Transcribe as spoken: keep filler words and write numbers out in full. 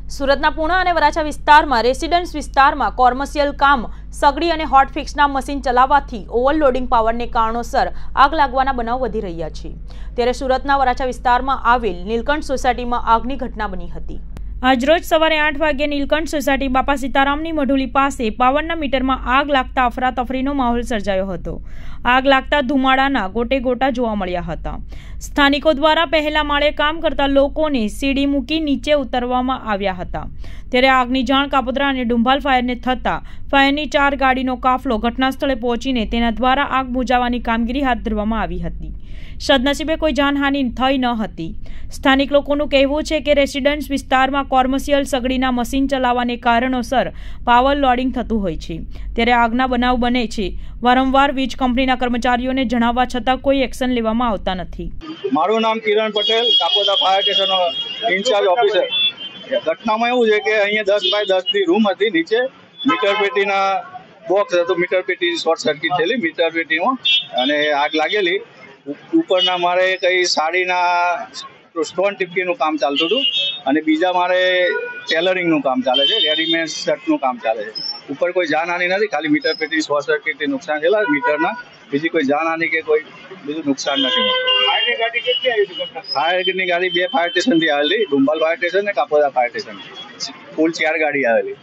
સુરતના પૂણા અને વરાછા વિસ્તારમાં રેસિડેન્સ વિસ્તારમાં કોમર્શિયલ કામ સગડી અને હોટ ફિક્સના મશીન ચલાવવાથી ઓવરલોડિંગ પાવરને કારણોસર આગ લાગવાના બનાવ વધી રહ્યા છે। ત્યારે સુરતના વરાછા વિસ્તારમાં આવેલ નીલકંઠ સોસાયટીમાં આગની ઘટના બની હતી। આજરોજ સવારે આઠ વાગ્યે નીલકંઠ સોસાયટી બાપા સીતારામની મઢુલી પાસે પાવરના મીટરમાં આગ લાગતા અફરાતફરીનો માહોલ સર્જાયો હતો। આગ લાગતા ધુમાડાના ગોટે ગોટા જોવા મળ્યા હતા। સ્થાનિકો દ્વારા પહેલા માળે કામ કરતા લોકોને સીડી મૂકી નીચે ઉતરવામાં આવ્યા હતા। ત્યારે આગની જાણ કાપોદ્રા અને ડુંભાલ ફાયરને થતા ફાયરની ચાર ગાડીનો કાફલો ઘટના સ્થળે પહોંચીને તેના દ્વારા આગ બુઝાવવાની કામગીરી હાથ ધરવામાં આવી હતી। સદનસીબે કોઈ જાનહાનિ થઈ ન હતી। સ્થાનિક લોકોનું કહેવું છે કે રેસિડેન્સ વિસ્તારમાં કોમર્શિયલ સગડીના મશીન ચલાવવાને કારણોસર પાવર લોડિંગ થતું હોય છે। ત્યારે આગના બનાવ બને છે। વારંવાર વીજ કંપનીના કર્મચારીઓને જણાવવા છતાં કોઈ એક્શન લેવામાં આવતા નથી। મારું નામ કિરણ પટેલ, કાપોદ્રા ફાયર સ્ટેશનનો ઇન્ચાર્જ ઓફિસર। ઘટનામાં એવું છે કે અહીંયા દસ બાય દસ ની રૂમ હતી, નીચે મીટર પેટીના બોક્સ હતું, મીટર પેટી શોર્ટ સર્કિટ થયેલી મીટર પેટીમાં અને આગ લાગેલી। ઉપરના મારે કઈ સાડીના સ્ટોન ટીપકીનું કામ ચાલતું હતું અને બીજા મારે ટેલરિંગનું કામ ચાલે છે, રેડીમેડ શર્ટનું કામ ચાલે છે। ઉપર કોઈ જાનહાનિ નથી, ખાલી મીટર પેટી શોર્ટ સર્કિટથી નુકસાન થયેલા મીટરના, બીજી કોઈ જાનહાનિ કે કોઈ બીજું નુકસાન નથી। ફાયરની ગાડી કેટલી આવી? ફાયરની ગાડી બે ફાયર સ્ટેશનથી આવેલી, ડુંભાલ ફાયર સ્ટેશન ને કાપોદ્રા ફાયર સ્ટેશન, કુલ ચાર ગાડી આવેલી।